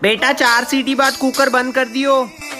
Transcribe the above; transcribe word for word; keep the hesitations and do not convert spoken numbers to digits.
बेटा चार सीटी बाद कुकर बंद कर दियो।